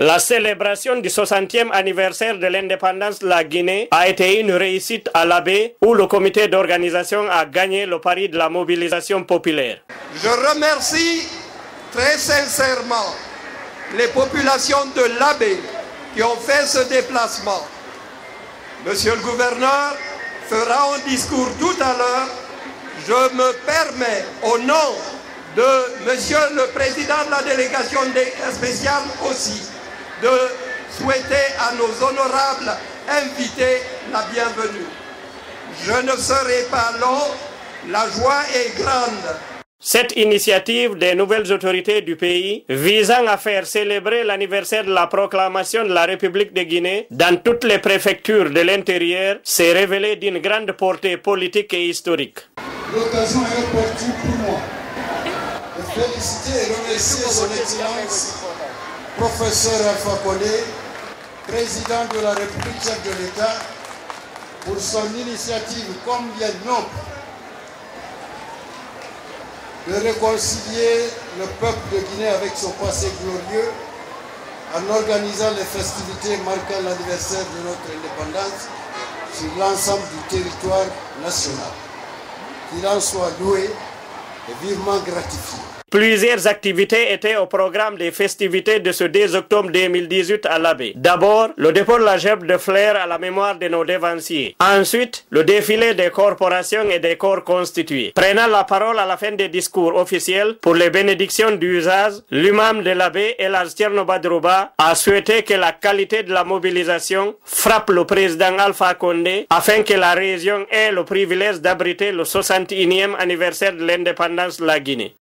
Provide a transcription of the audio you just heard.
La célébration du 60e anniversaire de l'indépendance de la Guinée a été une réussite à l'Abbé où le comité d'organisation a gagné le pari de la mobilisation populaire. Je remercie très sincèrement les populations de l'Abbé qui ont fait ce déplacement. Monsieur le gouverneur fera un discours tout à l'heure. Je me permets, au nom de Monsieur le Président de la délégation spéciale aussi, de souhaiter à nos honorables invités la bienvenue. Je ne serai pas long, la joie est grande. Cette initiative des nouvelles autorités du pays visant à faire célébrer l'anniversaire de la proclamation de la République de Guinée dans toutes les préfectures de l'intérieur s'est révélée d'une grande portée politique et historique. L'occasion est opportune pour moi de féliciter et remercier son Excellence, professeur Alpha Condé, président de la République, chef de l'État, pour son initiative combien noble de réconcilier le peuple de Guinée avec son passé glorieux en organisant les festivités marquant l'anniversaire de notre indépendance sur l'ensemble du territoire national. Qu'il en soit loué et vivement gratifié. Plusieurs activités étaient au programme des festivités de ce 2 octobre 2018 à l'Abbé. D'abord, le dépôt de la gerbe de fleurs à la mémoire de nos dévanciers. Ensuite, le défilé des corporations et des corps constitués. Prenant la parole à la fin des discours officiels pour les bénédictions d'usage, l'imam de l'Abbé, Elhadj Thierno Badrouba, a souhaité que la qualité de la mobilisation frappe le président Alpha Condé afin que la région ait le privilège d'abriter le 61e anniversaire de l'indépendance de la Guinée.